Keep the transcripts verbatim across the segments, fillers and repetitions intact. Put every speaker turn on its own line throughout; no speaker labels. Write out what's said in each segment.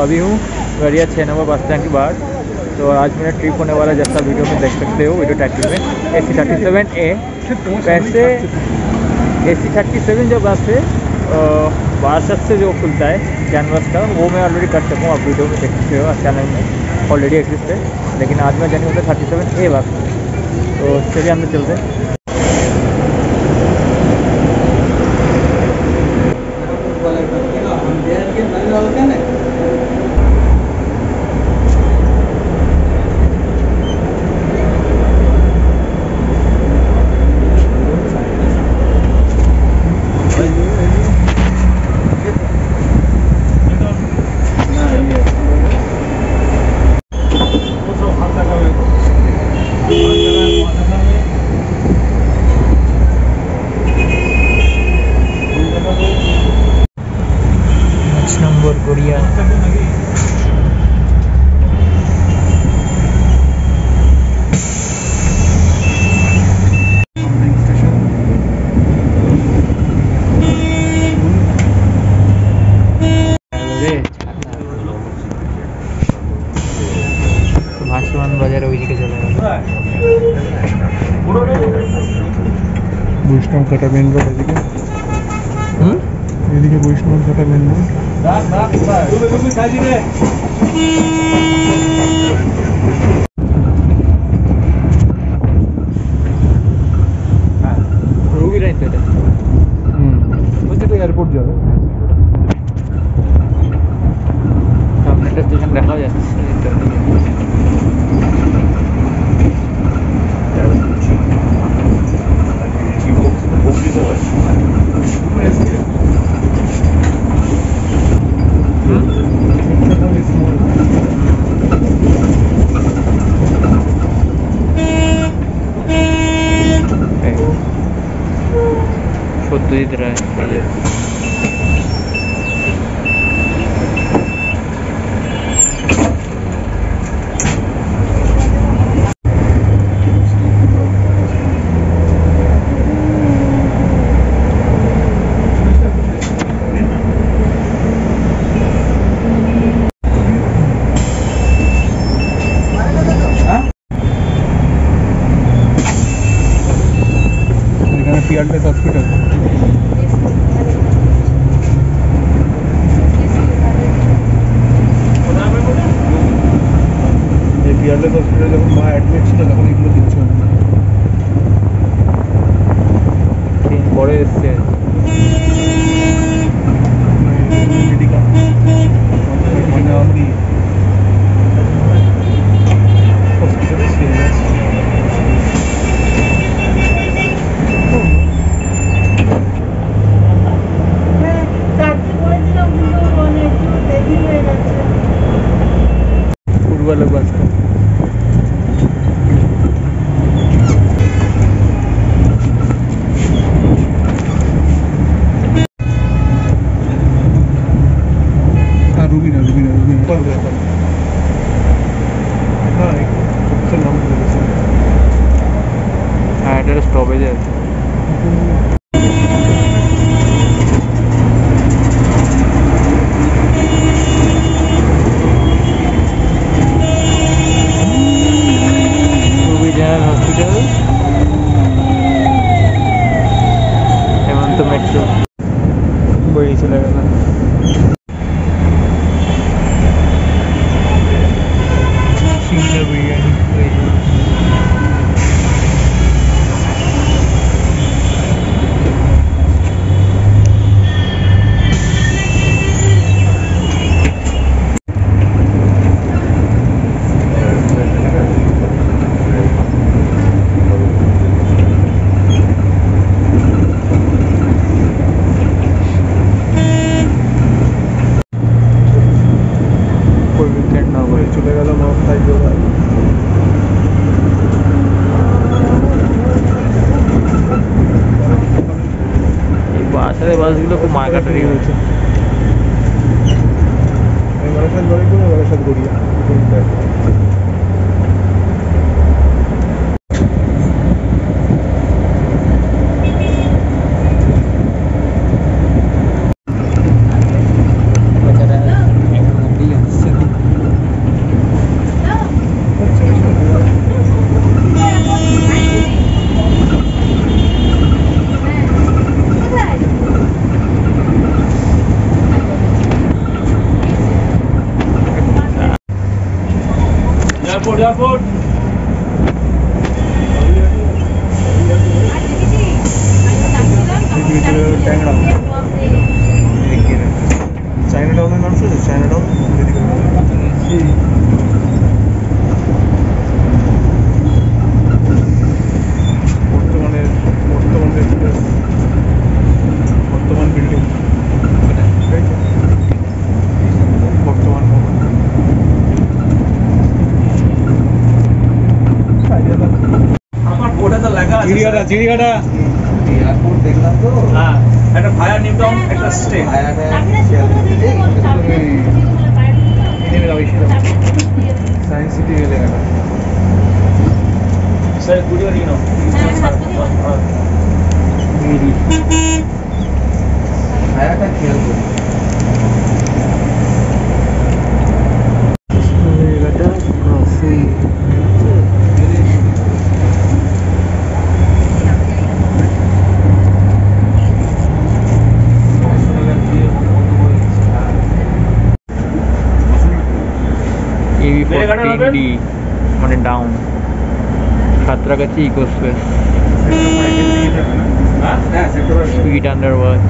अभी हूँ गड़िया छः नंबर बस स्टैंड के बाहर। तो आज मेरा ट्रिप होने वाला, जैसा वीडियो में देख सकते हो, वीडियो टाइटल में ए सी थर्टी सेवन ए। वैसे ए सी थर्टी सेवन जो बस है बासठ से जो खुलता है कैनवस का, वो मैं ऑलरेडी कर सकूँ, आप वीडियो में देख सकते हो, चैनल में ऑलरेडी एग्जिस्ट है। लेकिन आज मैं जाने वाला थर्टी सेवन ए बस। तो चलिए अंदर चलते हैं। गड़िया भाषमान बाजार ওইদিকে চলে গেল।
বৈষ্ণব ঘাটা মেন রোড এদিকে।
হুম
এদিকে বৈষ্ণব ঘাটা মেন রোড।
রুগী রাইট এটা।
হুম ওইটা তো এয়ারপোর্ট যাবে।
সামনে একটা স্টেশন দেখা যাচ্ছে। सत्य रहा है
पियरलेस हॉस्पिटल। पियरलेस हॉस्पिटल যখন মা অ্যাডমিট ছিল তখন এগুলো দিচ্ছে
তিন পরে এসছে
মেডিকেল মানে অনলি হসপিটালে ছিল।
वाला बस का
हाँ रूबी ना रूबी ना रूबी कौन रहता है? हाँ एक सबसे नाम बोलो सर।
हाँ इधर स्टॉपेज है। वही चला गया
शिमला बिरयानी। চলে গেল মাথায় জোড়া।
এই বাসের বাসগুলো খুব মার্কেটারি হয়েছে।
Barasat Gariya Barasat Gariya
airport airport
China টাউনের নাম শুনেছো? চাইনা টাউন বর্তমানে বর্তমান বর্তমান বিল্ডিং বর্তমান
আমার বোর্ডে তো লেখা আছে
চিড়িয়াটা চিড়িয়াটা
এয়ারপোর্ট দেখলাম তো
হ্যাঁ একটা ফায়ার নিউ টাউন একটা স্টে
সায়েন্স সিটি গেলে গেল
স্যার গুড ইভিনিং নো
মেরি
ছায়াটা খেয়াল করি
জায়গাটা ক্রসিং
এবি ফোরটিন ডি মানে down Santragachi eco space speed under watch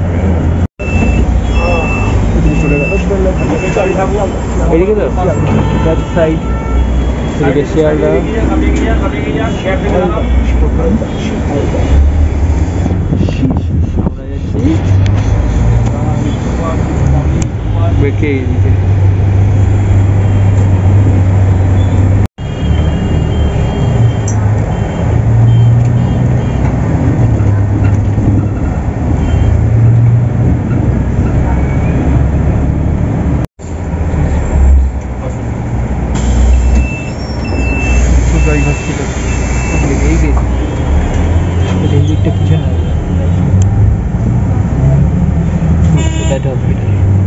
এদিকে তো ব্যাক সাইড এদিকে শিয়ালদা আমরা যাচ্ছি বেঁকে এদিকে
হসপিটাল
এই গেছি রেলগেটটা পিছনে দ্যাট হসপিটাল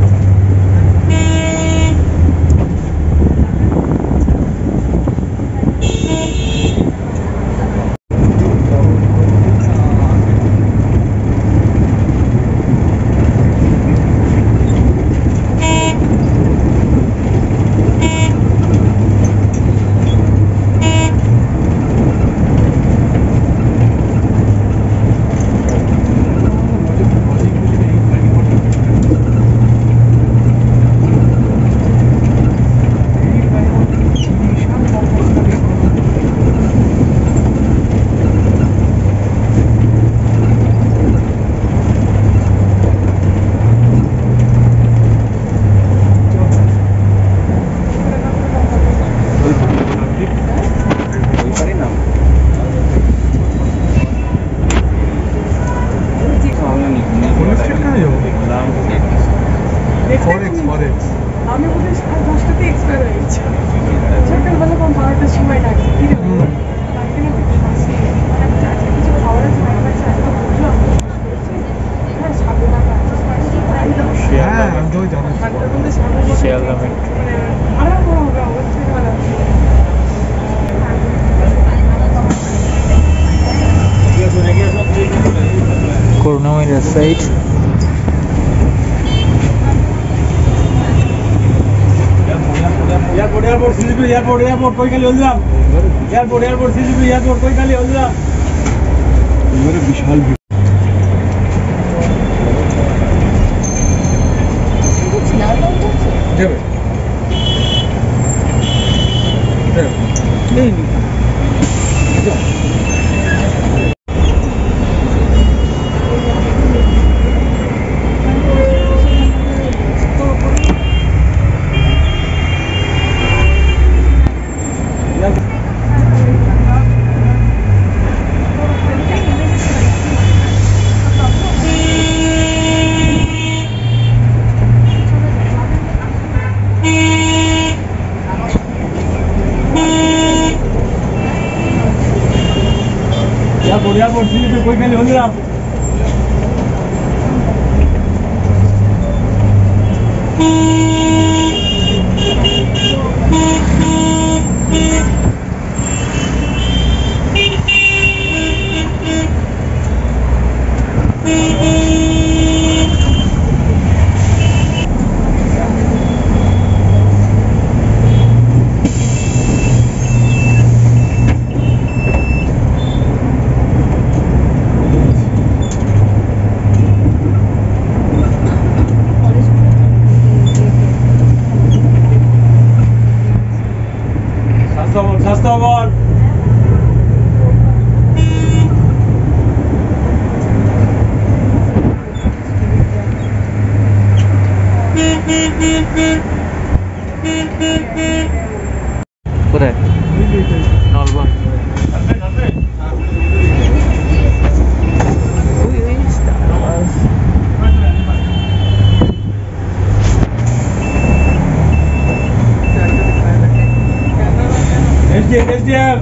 ফরেক্স ফরেক্স
আমি বলি সাড়ে দশটাতে এক্সপায়ার হয়ে গেছে সকালবেলা কম বারোটার সময় ডাকি কি রে বাবা? ডাকি না কিছু আসি মানে চাচা কিছু খাওয়ার আছে মায়ের কাছে একদম বুঝলো হ্যাঁ সাড়ে টাকা
হ্যাঁ আমি তো জানি
ঘন্টার মধ্যে সাড়ে টাকা
শিয়ালদা মেট্রো
মানে আরাম করা হবে অবশ্যই ভালো
Karunamoyee side
airport airport CGP airport airport कोई खाली Haldiram airport airport CGP airport कोई खाली हल्दिराम मेरे विशाल देवे नहीं नहीं एयरपोर्ट एयरपोर्ट सीजीपी कोई खाली हल्दिराम
কোথায় নলবন
एसडीएम एसडीएम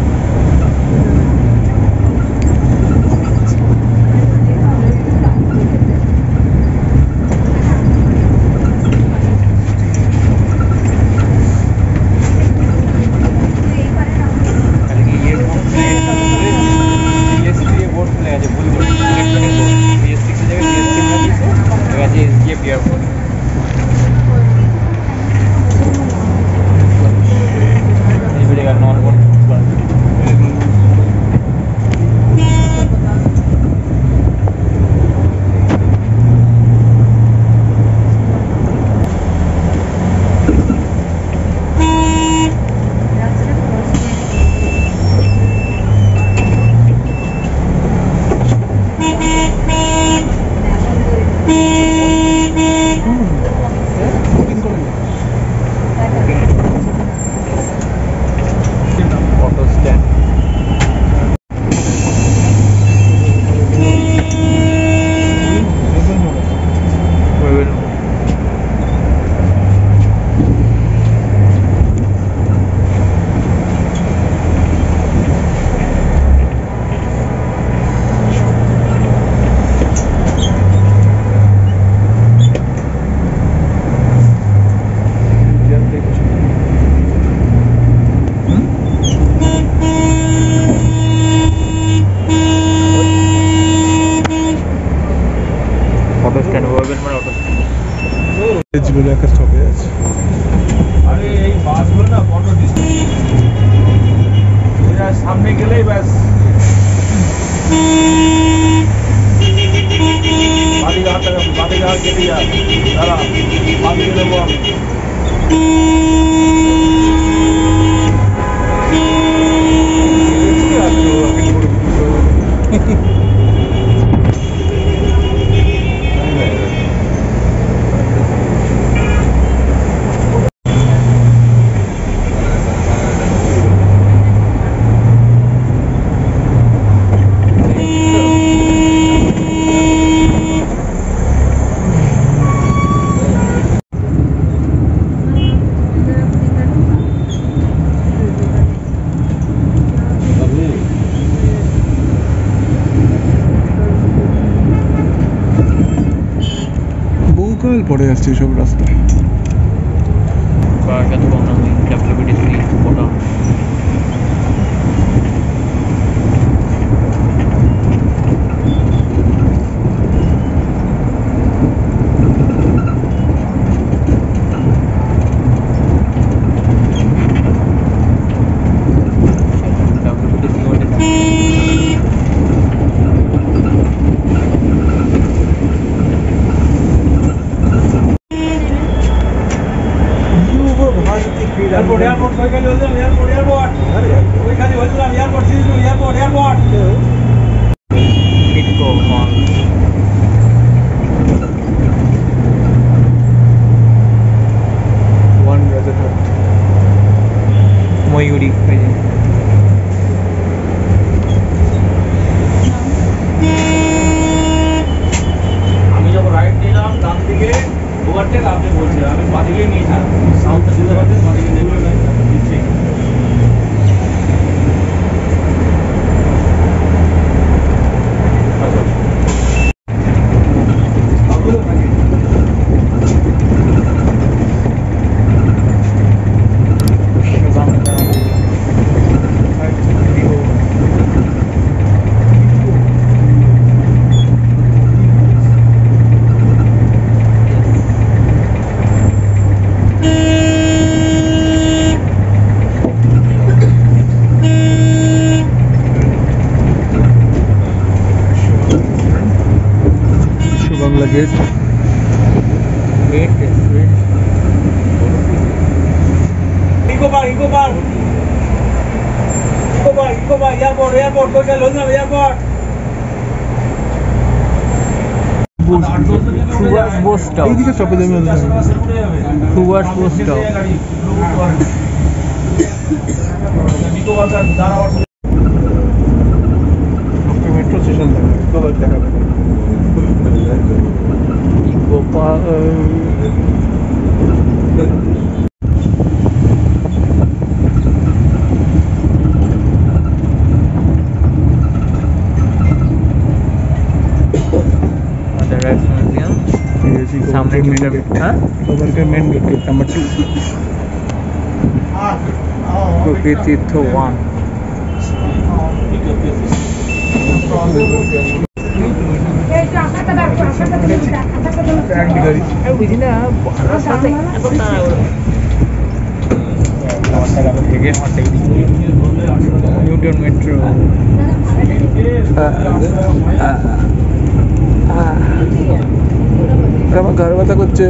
বলে একটা স্টপে আছে।
আরে এই বাসগুলো না বড় ডিস্ট্রিক্ট সামনে গেলেই ব্যাস বাদিঘাট বাদিঘাট কেটে যায় দাঁড়া বাদি নেবো আমি
পড়ে আসছে সব রাস্তা एयरपोर्ट एयरपोर्ट कोई खाली बोल दिया एयरपोर्ट एयरपोर्ट कोई खाली बोल दिया एयरपोर्ट सीधे एयरपोर्ट एयरपोर्ट
इटको मॉल
वन रेजिडेंट
ময়ূরী
আমি যখন রাইট নিলাম ডান দিকে ওভারটেক আপনি বলছেন আমি বাদিকে নিয়েছিলাম সাউথ দিতে পারতেন বাদিকে নেবে না দিচ্ছি
gate
gate
eco bar eco bar eco bar eco bar airport airport कोई चल होना एयरपोर्ट
সুভাষ বোস স্টপ
এইদিকে স্টপেজ আমি
Subhash Bose stop
metro station দেখা
গোপাল सामने
main gate number two
Gopi Tirtha one বুঝি না নিউটন মেট্রো
আমার ঘর ব্যথা করছে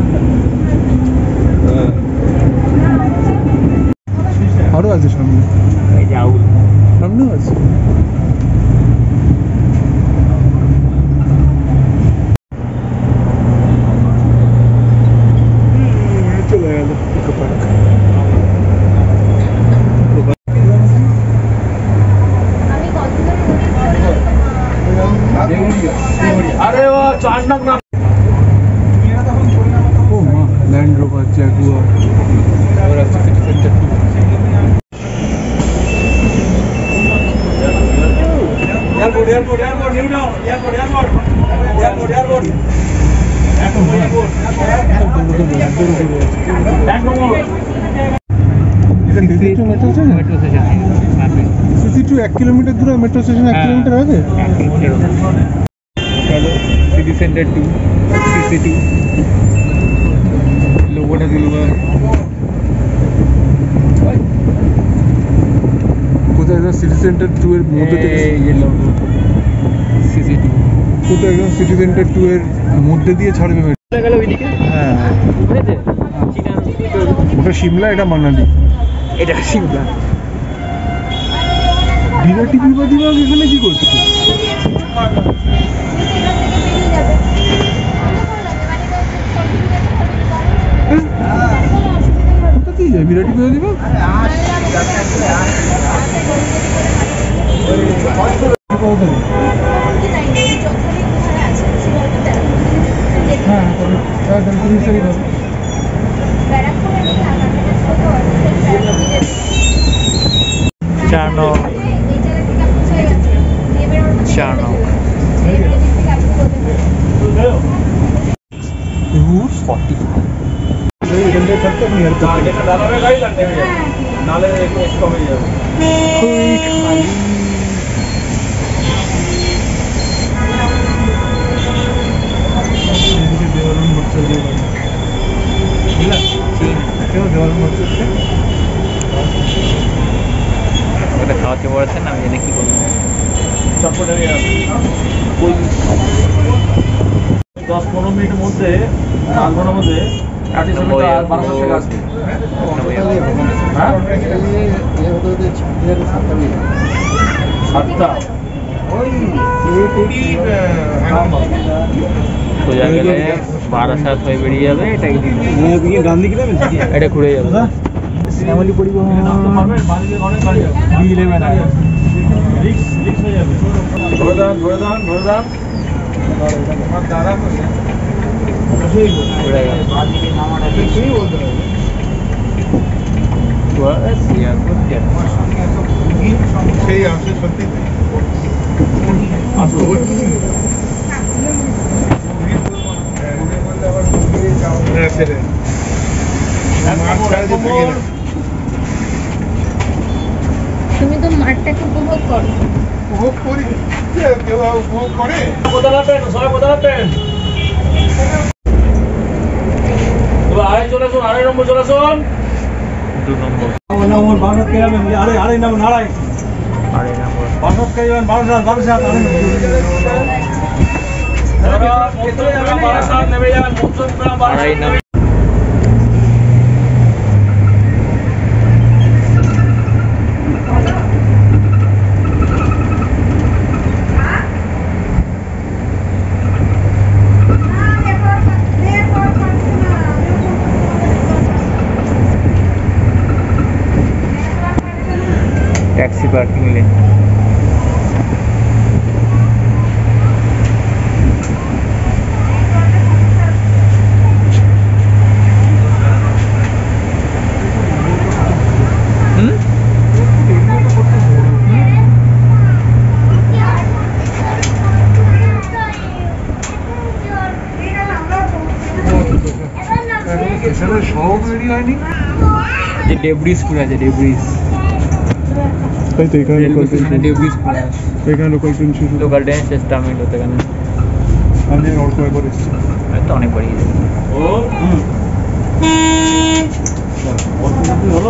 আরো আছে সামনে সামনেও আছে চলে গেল ইকো পার্ক
अरे वो चांदक ना
ও মা ল্যান্ড রোভার জ্যাগুয়ার
और अच्छा city centre to
airport airport airport new town airport airport airport airport
metro station
metro station
CC two এক কিলোমিটার দূরে মেট্রো স্টেশন এক কিলোমিটার আগে
चलो city centre two city two लोगोटा दिलवा
কোথায় একদম সিটি সেন্টার টু এর মধ্যে থেকে
ये लोगो सिटी टू
কোথায় একদম সিটি সেন্টার টু এর মধ্যে দিয়ে ছাড়বে মেট্রো
গেল ওইদিকে
হ্যাঁ
বুঝেছে চীনা
ওটা সিমলা এটা মানালি
এটা সিমলা
দিবা টিভি বা দিবা এখানে কি করছো কোথা দিয়ে যায় বিরাটি করে দিবা হ্যাঁ তুমি সরি করো
चानो चानो फोर्टी
दादा में गाड़ी लगने में नाले इसको में जाए
খাওয়াতে বলেছেন আমি জানি কি করবো
চটপটে ওই দশ পনেরো মিনিটের মধ্যে আধ ঘন্টার মধ্যে কাটি সমেত আর বারোশো টাকা আসবে হ্যাঁ সাতটা
সোজা গেলে বারো সাত হয়ে বেরিয়ে যাবে এটা
গান্ধী গ্রামে
এটা ঘুরে যাবে শ্যামলী পরিবহন ইলেভেন
ধরে দান ধরে দান ধরে দান দাদা
ঘুরে গেল
সেই আসে সত্যি
আসো
তুমি তো মাঠটাকে উপভোগ করো
উপভোগ করি কেউ উপভোগ করে
কোথায় রাখবেন সবাই কোথায় রাখবেন এবার আড়াই চলে আসুন আড়াই নম্বর চলে আসুন
দু নম্বর
নম্বর বারো কে যাবেন আড়াই আড়াই নম্বর আড়াই
আড়াই নম্বর
বারো কে যাবেন বারো সাত বারো সাত
নেমে যাবেন মুসলমান
আড়াই নম্বর पार्किंग लेन।
সব রেডি হয়নি
যে ডেব্রিজ পুরো আছে, ডেব্রিজ
তাই তো এখানে লোকাল ট্রেন
ডেব্রিজ পুরো আছে,
এখানে লোকাল ট্রেন শুরু
লোকাল ট্রেন স্টার্টমেন্ট হতে এখানে
আমি অল্প একবার এসেছি
তো অনেক বাড়ি গেছে।
ও হুম কি হলো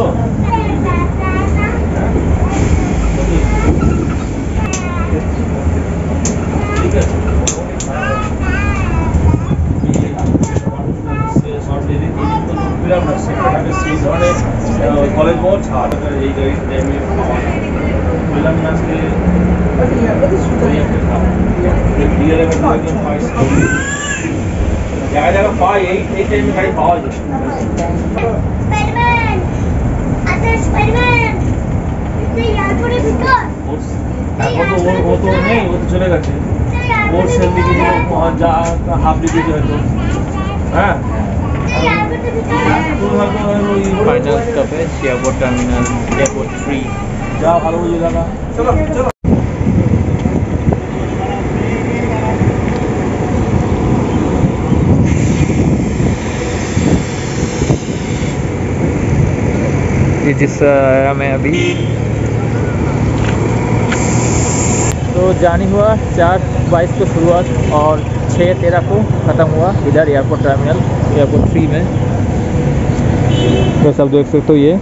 ঠিক আছে কলেজ মোড় ছাড় এই টাইমে বললাম না আজকে জায়গা জায়গা পাই এই এই টাইমে গাড়ি পাওয়া যায়।
স্পাইডারম্যান আচ্ছা স্পাইডারম্যান তুই এয়ারপোর্টের ভিতর
এখন তো ও তো নেই, ও তো চলে গেছে, ওর সেল দিকে যা হাফ দিকে হয়তো। হ্যাঁ
এয়ারপোর্টের ভিতর
फाइनल स्टॉप है एयरपोर्ट टर्मिनल एयरपोर्ट थ्री।
যা ভালো বুঝে জানা। চলো চলো
जिस में अभी तो जानी हुआ चार बाईस को शुरुआत और छः तेरह को ख़त्म हुआ इधर एयरपोर्ट टर्मिनल एयरपोर्ट थ्री में। तो सब देख सकते हो ये,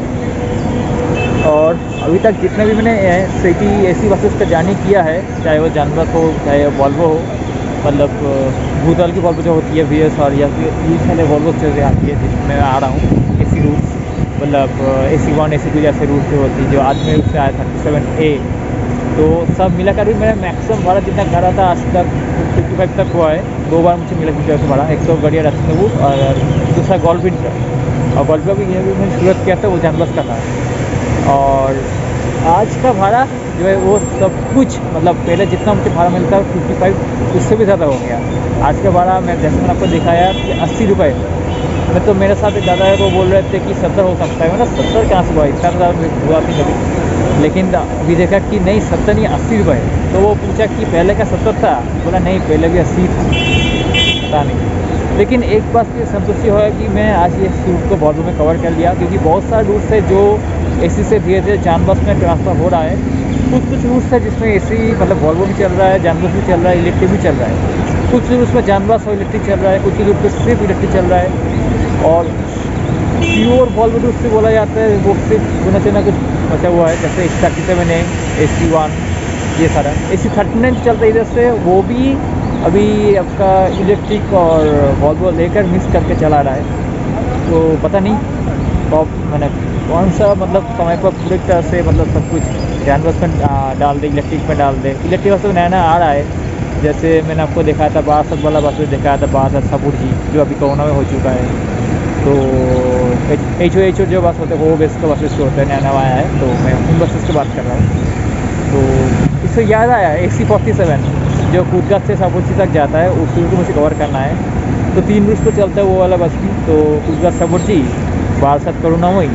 और अभी तक जितने भी मैंने सिटी एसी बसेस का जार्नी किया है, चाहे वो जानबस हो चाहे वॉल्वो हो, मतलब भूतल की वॉल्वो जो होती है वी एस और या फिर यूज वाले वॉल्वो से आती है जिसमें मैं आ रहा हूँ एसी रूट, मतलब एसी वन एसी टू जैसे रूट से होती है जो आज में उससे आया थर्टी सेवन ए। तो सब मिलाकर भी मेरा मैक्सिमम भाड़ा जितना करा था आज तक फिफ्टी फाइव तक हुआ है। दो बार मुझे मिला फिफ्टी फाइव भाड़ा, एक तो गड़िया रत्नबूट और दूसरा गोल्डविन का, और गोल्डविन भी ये भी मैंने शुरुआत किया था वो जानबस का था। और आज का भाड़ा जो है वो सब कुछ मतलब पहले जितना मुझे भाड़ा मिलता है फिफ्टी फाइव उससे भी ज़्यादा हो गया। आज का भाड़ा मैं जैसे मैंने आपको दिखाया कि अस्सी रुपये मैं, तो मेरे साथ एक दादा है वो बोल रहे थे कि सत्तर हो सकता है, मतलब सत्तर कहाँ से हुआ, इतना ज़्यादा हुआ थी कभी, लेकिन अभी देखा कि नहीं सत्तर नहीं अस्सी रुपये। तो वो पूछा कि पहले का सत्तर था, बोला नहीं पहले भी अस्सी था, पता नहीं। लेकिन एक बात की संतुष्टि हुआ कि मैं आज ये रूट को वॉल्वो में कवर कर लिया, क्योंकि बहुत सारे रूट से जो एसी से धीरे धीरे जानबस में ट्रांसफ़र हो रहा है, कुछ कुछ रूट्स है जिसमें एसी मतलब वॉल्वो भी चल रहा है, जानबस भी चल रहा है, इलेक्ट्रिक भी चल रहा है, कुछ रूट्स में जानबस और इलेक्ट्रिक चल रहा है, कुछ रूट पर सिर्फ इलेक्ट्रिक चल रहा है। और प्योर वॉल्वो रूट से बोला जाता है वो सिर्फ गुना चुना कुछ बचा हुआ है, जैसे एसी थर्टी सेवन है, एसी वन, ये सारा एसी थर्टी नाइन चलता है इधर से, वो भी अभी आपका इलेक्ट्रिक और वॉल्वो लेकर मिक्स करके चला रहा है। तो पता नहीं तो मैंने कौन सा मतलब समय पर पूरी तरह से मतलब सब कुछ जानबस में डाल दे, इलेक्ट्रिक में डाल दे। इलेक्ट्रिक बस में नया नया आ रहा है, जैसे मैंने आपको दिखाया था बासठ वाला बस में दिखाया था बासठ सपूर जी जो अभी कोरोना में हो चुका है। तो एच ओ एच ओ जो बस होते हैं वो बेस का बसेस जो होता है नया नया आया है, तो मैं उन बसेस की बात कर रहा हूँ। तो इससे याद आया ए सी फोर्टी सेवन जो कूदगढ़ से सापुरची तक जाता है, उस रूट को मुझे कवर करना है। तो तीन रूट पर चलता है वो वाला बस भी, तो कूदगढ़ सापुरची बासठ करुणामयी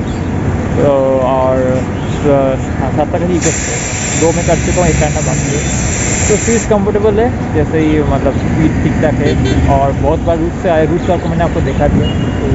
और सात तक ही दो में कर चुका हूँ, एक करना बाकी है। तो सीट कंफर्टेबल है, जैसे ही मतलब स्पीड ठीक ठाक है, और बहुत बार रूट से आए रूट का आपको मैंने आपको देखा दिया। तो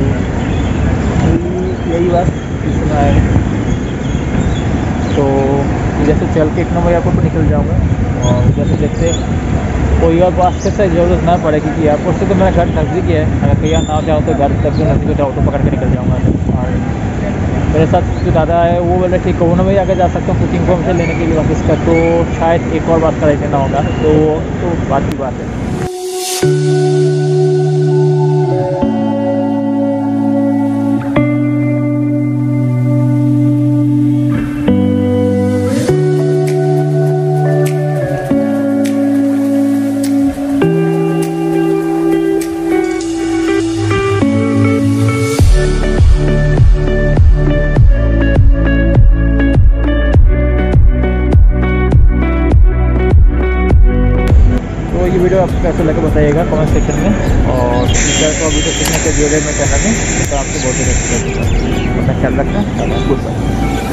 यही बात इसमें आया है। तो जैसे चल के एक नंबर एयरपोर्ट पर निकल जाऊँगा, और जैसे देखते कोई और बात से ज़रूरत ना पड़े, क्योंकि एयरपोर्ट से तो मेरा घर नज़दीक है, अगर कहीं ना जाऊँ तो घर तक नज़दीक होता है, ऑटो पकड़ के निकल जाऊँगा। और मेरे साथ जो दादा है वो बोल रहे थे कोरोना में अगर जा सकता हूँ कुछ इन्फॉर्मेशन लेने के लिए वापस का, तो शायद एक और बात कराई देना होगा, तो तो बात की बात है। आपको कैसा लगे बताइएगा कमेंट सेक्शन में। और टीचर को अभी तो सीखने के वीडियो में चैनल में तो आपको बहुत ही अच्छा लगेगा। अपना ख्याल रखना, गुड बाय।